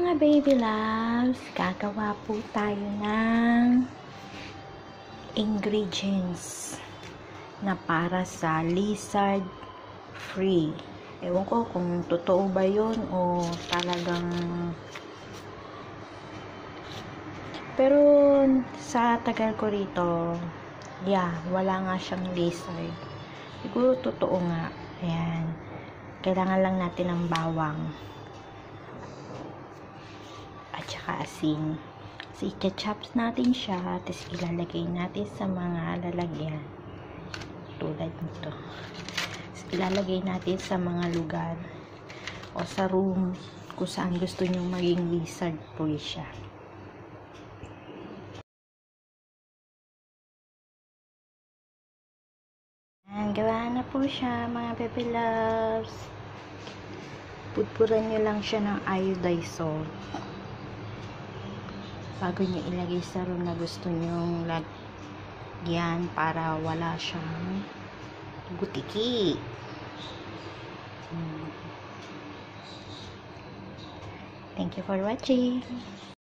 Mga baby loves, gagawa po tayo ng ingredients na para sa lizard free. Ewan ko kung totoo ba yun o talagang, pero sa tagal ko rito, wala nga siyang lizard. Siguro totoo nga. Ayan, kailangan lang natin ng bawang at saka asin. So, i-chops natin siya, tapos ilalagay natin sa mga lalagyan tulad nito. So, ilalagay natin sa mga lugar o sa room kung saan gusto nyo maging lizard free siya. Gawa na po siya, mga baby loves. Pudpuran nyo lang siya ng iodized salt bago nyo ilagay sa room na gusto nyong lagyan para wala siyang butiki. Thank you for watching.